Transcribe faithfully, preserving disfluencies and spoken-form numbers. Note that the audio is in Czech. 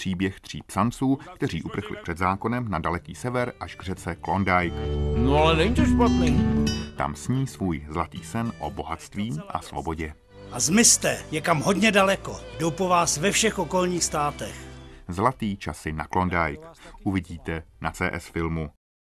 příběh tří psanců, kteří uprchli před zákonem na daleký sever až k řece Klondike. No ale není to špatný. Tam sní svůj zlatý sen o bohatství a svobodě. A zmizte někam hodně daleko. Jdou po vás ve všech okolních státech. Zlatý časy na Klondike. Uvidíte na C S Filmu.